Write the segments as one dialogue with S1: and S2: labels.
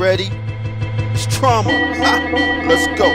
S1: ready? It's Trama. Let's go.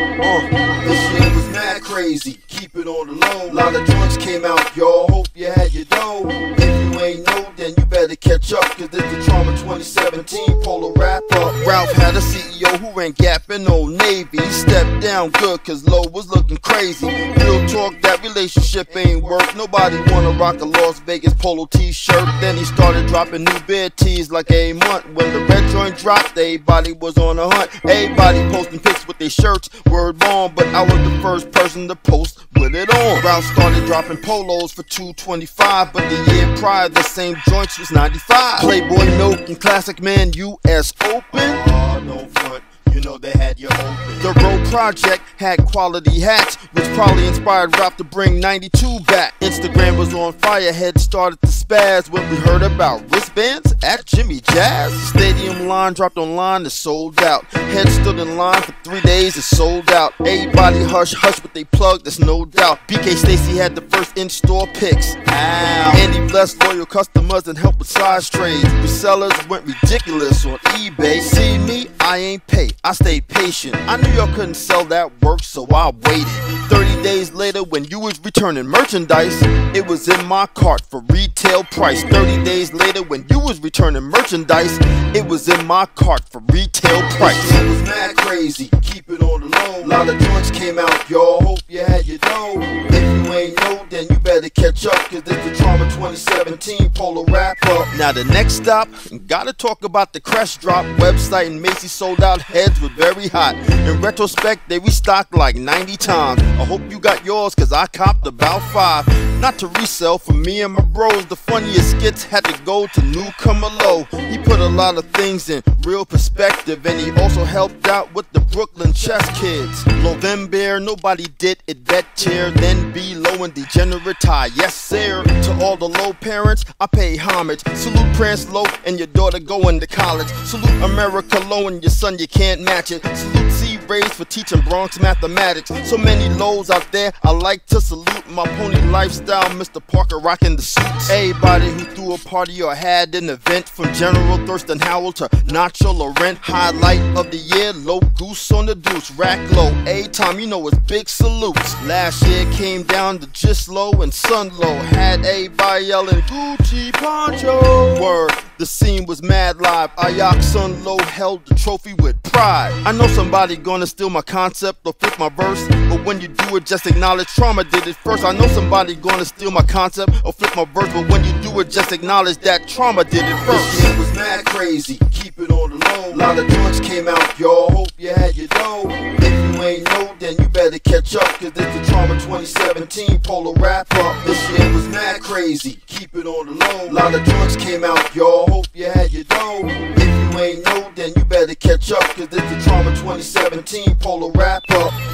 S1: This year was mad crazy. Keep it on the low. Lot of joints came out, y'all. Hope you had your dough. If you ain't know, then you better catch up, cause this the Trama 2017 Polo Rap Up. Ralph had a CEO who ran Gap in Old Navy. He stepped down good cause Low was looking crazy. Real talk, that relationship ain't work. Nobody wanna rock a Las Vegas Polo t-shirt. Then he started dropping new beer tees like a month. When the red joint dropped, everybody was on a hunt. Everybody posting pics with their shirts, word bomb, but I was the first person to post with it on. Ralph started dropping polos for $225, but the year prior the same joints was 95. Playboy Milk and Classic Man US Open. No front, you know they had you open. The Road Project had quality hats, which probably inspired Ralph to bring 92 back. Instagram was on fire, head started to spaz when we heard about wristbands at Jimmy Jazz. Stadium line dropped online, it sold out. Head stood in line for 3 days, it sold out. Everybody hush hush, but they plugged, there's no doubt. BK Stacy had the first in-store picks. Ow. Andy blessed loyal customers and helped with size trades. Resellers went ridiculous on eBay. See me, I ain't pay, I stayed patient. I knew y'all couldn't sell that work, so I waited. 30 days later, when you was returning merchandise, it was in my cart for retail price. 30 days later, when you was returning merchandise, it was in my cart for retail price. It was mad crazy, keep it on the low. Lot of joints came out, y'all. Hope you had your dough. If you ain't know, then you better catch up, cause this the Trama 2017 Polo Rap Up. Now the next stop, gotta talk about the Crest Drop website, and Macy's sold out heads were very hot. In retrospect, they restocked like 90 times. I hope you got yours, cause I copped about 5. Not to resell, for me and my bros, the funniest skits had to go to Newcomer Low. He put a lot of things in real perspective, and he also helped out with the Brooklyn Chess Kids. Lovember, nobody did it better than be Low and Degenerate Tie. Yes sir, to all the Low parents, I pay homage. Salute Prince Low and your daughter going to college. Salute America Low and your son, you can't match it. Salute C-Rays for teaching Bronx mathematics. So many Lows out there, I like to salute my pony lifestyle, Mr. Parker rocking the suits. Everybody who threw a party or had an event, from General Thurston Howell to Nacho Laurent. Highlight of the year, Low Goose on the deuce. Rack Low, A-time, you know it's big salutes. Last year came down to just Low and Sun Low. Had everybody yelling Gucci Poncho. Word, the scene was mad live. Ayak Sun Low held the trophy with pride. I know somebody gonna steal my concept or flip my verse, but when you do it, just acknowledge Trama did it first. I know somebody gonna steal my concept or flip my verse, but when you do it, just acknowledge that Trama did it first. This year was mad crazy, keep it on the low. Lot of joints came out, y'all. Hope you had your dough. If you ain't know, then you better catch up, cause this the Trama 2017 Polo Rap Up. This year was mad crazy, keep it on the low. Lot of joints came out, y'all. Hope you had your dough. If you ain't know, then you better catch up, cause this the Trama 2017 Polo Rap Up.